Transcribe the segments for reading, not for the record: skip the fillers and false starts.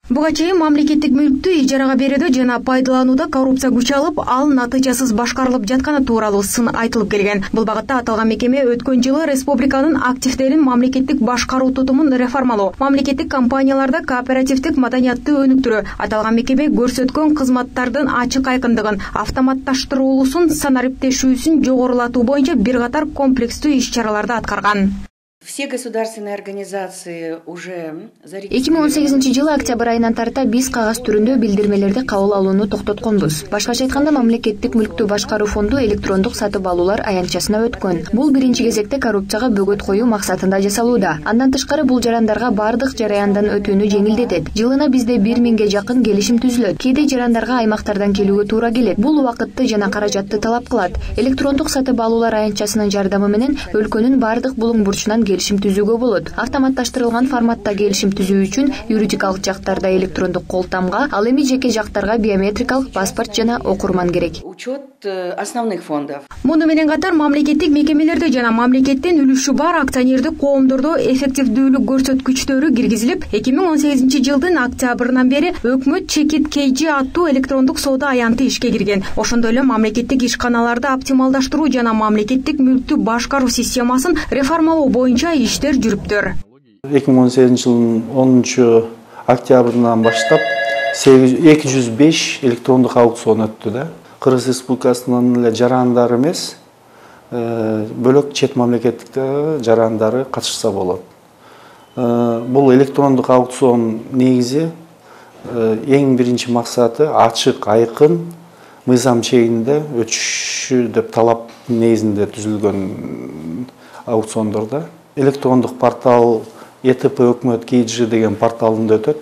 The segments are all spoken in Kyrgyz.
Буга чейин мамлекеттик мүлктү ижарага берүүдө жана пайдаланууда коррупция күч алып, ал натыйжасыз башкарылып жатканы тууралуу сын айтылып келген. Бул багытта аталган мекеме өткөн жылы республиканын активдерин мамлекеттик башкаруу тутумун реформалоо, мамлекеттик компанияларда кооперативдик маданиятты өнүктүрүү, аталган мекеме көрсөткөн кызматтардын ачык айкындыгын, автоматташтырылуусун, санариптешүүсүн жогорулатуу боюнча бир катар комплекстүү иш-чараларды аткарган. Все государственные организации уже 2018 жылы октябрь айынан тарта биз кагаз түрүндө билдирмелерди кабыл алууну токтотконбуз. Башкача айтканда, мамлекеттик мүлктү башкаруу фонду электрондук сатып алуулар аянтчасына өткөн. Бул биринчи кезекте коррупцияга бөгөт коюу максатында жасалууда. Андан тышкары бул жарандарга бардык жараяндан өтүүнү жеңилдетет. Жылына бизде 1000ге жакын келишим түзүлөт. Кээде жарандарга аймактардан келүүгө туура келет. Бул убакытты жана каражатты талап кылат. Электрондук сатып алуулар аянтчасынын жардамы менен өлкөнүн бардык булуң бурчунан келишим түзүүгө болот. Автоматташтырылган форматта келишим түзүү үчүн юридикалык жактарда электрондук колтамга, ал эми жеке жактарга биометрикалык паспорт жана окурман керек. Учет основных фондов. Муну менен катар мамлекеттик мекемелерде жана мамлекеттин үлүшү бар акционердик коомдордо эффективдүүлүк көрсөткүчтөрү киргизилип, 2018 жылдын октябрынан бери өкмөт чекит KG аттуу электрондук соода аянты ишке кирген. Ошондой эле мамлекеттик ишканаларды оптималдаштыруу жана мамлекеттик мүлктү башкаруу системасын реформалоо боюнча иштер жүрүптүр. 2018 жылдын 10 октябрынан баштап 205 электрондук аукцион өттү да. Кыргыз Республикасынын эле жарандары эмес, бөлөк чет мамлекеттик жарандары катышса болот. Бул электрондук аукцион негизи эң биринчи максаты ачык, айкын, мыйзам чегинде өтүшү деп талап негизинде түзүлгөн аукциондорда. Электрондук портал ЭТП өкмөт KG деген порталында өтөт.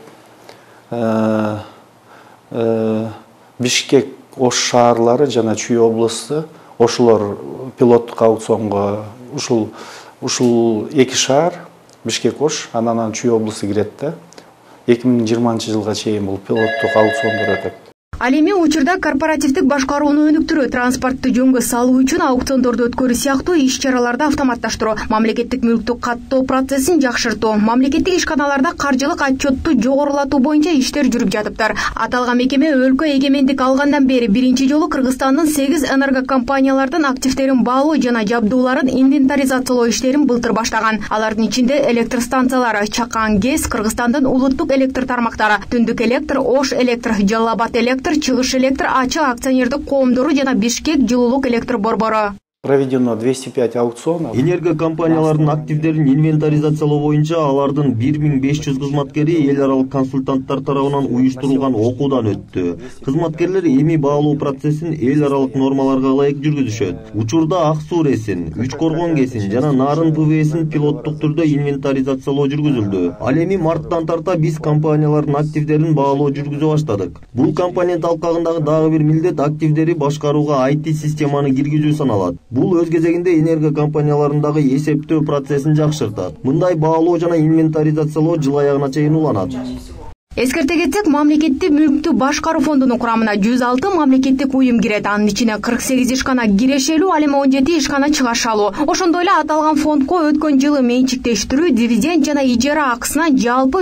Бишкек, Ош шаарлары жана Чүй облусу ошолор пилоттук аукционго ушул эки шаар Бишкек, Ош, анан Чүй облусу кирет да. 2020 жылга чейин бул пилоттук аукциондор өтөт. Ал эми учурда корпоративдик башкарууну өнүктүрүү, транспортты жөнгө салуу үчүн аукциондорду өткөрүү сыяктуу иш-чараларды автоматташтыруу, мамлекеттик мүлктү каттоо процессин жакшыртуу, мамлекеттик ишканаларда каржылык отчетту жогорулатуу боюнча иштер жүрүп жатыптыр. Аталган мекеме өлкө эгемендик алгандан бери биринчи жолу Кыргызстандын 8 энергокомпаниялардын активдерин баалоо жана жабдууларын инвентаризациялоо иштерин былтыр баштаган. Алардын ичинде электр станциялары Чакан ГЭС, Кыргызстандын улуттук электр тармактары, Түндүк электр, Ош электр, Жалал Абад электр, Чыгыш электр, ачык акционердик коомдору жана Бишкек жылуулук электр борбору. Проведено 205 аукционов. Энергокомпаниялардын активдерин инвентаризациялоо боюнча алардын 1500 кызматкери эл аралык консультанттар тарабынан уюштурулган окуудан өттү. Кызматкерлер эми баалоо процессин эл аралык нормаларга ылайык жүргүзүшөт. Учурда Ак Суу РЭСин, Үч Коргон ГЭСин жана Нарын ПВСин пилоттук түрдө инвентаризациялоо жүргүзүлдү. Ал эми марттан тарта биз компаниялардын активдерин баалоо жүргүзө баштадык. Бул компонент алкагындагы дагы бир милдет активдери башкарууга IT системаны киргизүү саналат. Бул өз кезегинде энергокомпанияларындагы эсептөө процессин жакшыртат. Мындай баалоо жана инвентаризациялоо жыл аягына чейин уланат. Эскерте кетсек, мамлекеттик мүлктү башкаруу фондунун курамына 106 мамлекеттик уюм кирет. Анын ичине 48 ишкана кирешелүү, ал эми 17 ишкана чыгашалуу. Ошондой эле аталган фондко өткөн жылы менчиктештирүү, дивиденд жана ижара акысынан жалпы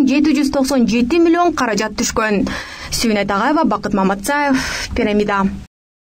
3797 миллион каражат түшкөн. Сүйүнөт Агаева, Бакыт Маматсаев, Пирамида.